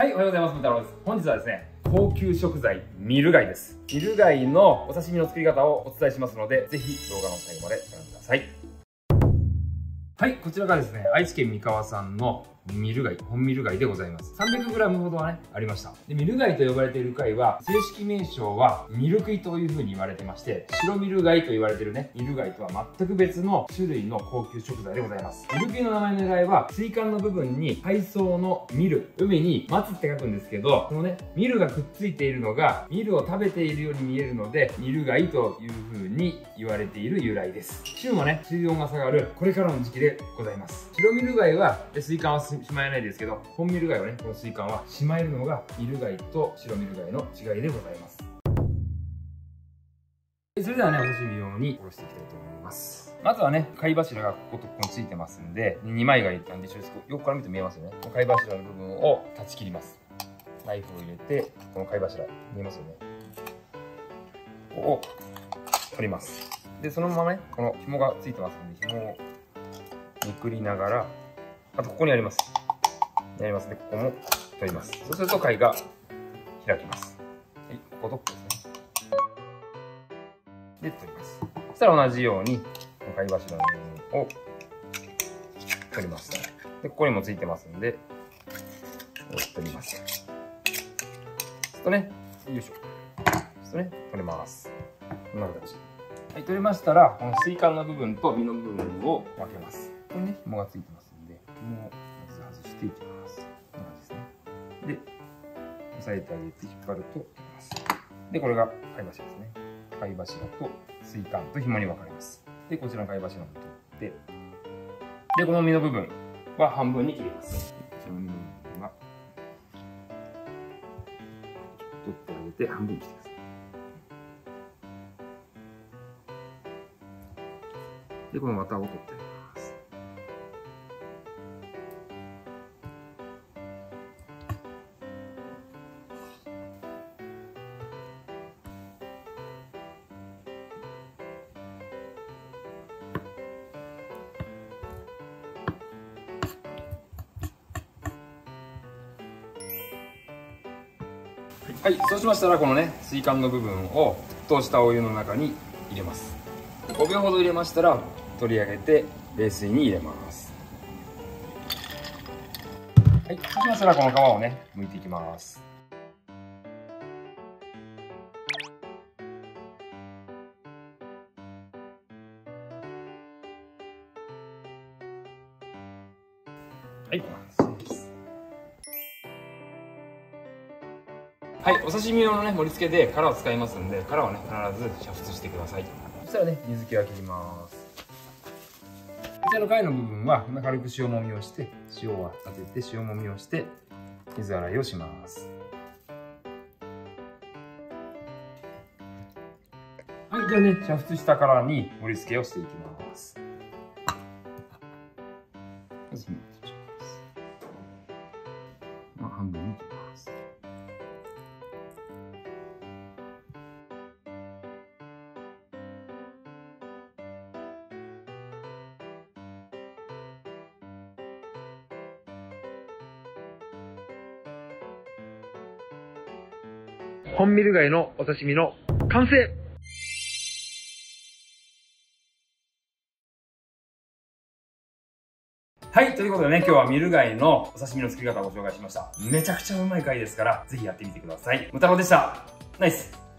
はい、おはようございます。むたろうです。本日はですね、高級食材、ミル貝です。ミル貝のお刺身の作り方をお伝えしますので、ぜひ動画の最後までご覧ください。はい、こちらがですね、愛知県三河産のミル貝、本ミル貝でございます。300g ほどはね、ありました。で、ミル貝と呼ばれている貝は、正式名称はミルクイという風に言われてまして、白ミル貝と言われているね、ミル貝とは全く別の種類の高級食材でございます。ミルクイの名前の由来は、水管の部分に海藻のミル、海に松って書くんですけど、このね、ミルがくっついているのが、ミルを食べているように見えるので、ミル貝という風に言われている由来です。旬もね、水温が下がる、これからの時期でございます。白ミル貝は、水管はしまえないですけど、本ミル貝はね、この水管はしまえるのがミル貝と白ミル貝の違いでございます。それではね、お刺身用におろしていきたいと思います。まずはね、貝柱がこことここについてますんで、2枚貝なんで一緒です。横から見て見えますよね。貝柱の部分を断ち切ります。ナイフを入れて、この貝柱、見えますよね。ここを取ります。で、そのままね、この紐がついてますんで、紐をめくりながら、あとここにあります。やりますね。ここも取ります。そうすると貝が開きます。はい、こことここですね。で、取ります。そしたら同じように、貝柱の部分を取ります。で、ここにもついてますんで、取ります。そうするとね、よいしょ。そうするとね、取れます。こんな形。はい、取れましたら、この水管の部分と身の部分を分けます。ここにね、紐がついてますんで、紐をまず外していきます。こんな感じですね。で、押さえてあげて引っ張ると取れます。で、これが貝柱ですね。貝柱と水管と紐に分かれます。で、こちらの貝柱も取って、で、この身の部分は半分に切ります。こちらの身の部分は取ってあげて半分にしてください。で、この綿を取ってあげます。はい、そうしましたらこのね、水管の部分を沸騰したお湯の中に入れます。5秒ほど入れましたら取り上げて冷水に入れます。はい、そうしましたらこの皮をね、剥いていきます。はい、完成です。はい、お刺身用のね、盛り付けで殻を使いますんで、殻はね、必ず煮沸してください。そしたらね、水気は切ります。こちらの貝の部分は、今軽く塩もみをして、塩を当てて、塩もみをして、水洗いをします。はい、じゃあね、煮沸した殻に盛り付けをしていきます。まず、半分に切ります。本ミル貝のお刺身の完成。はい、ということでね、今日はミル貝のお刺身の作り方をご紹介しました。めちゃくちゃうまい貝ですから、ぜひやってみてください。むたろうでした。ナイス。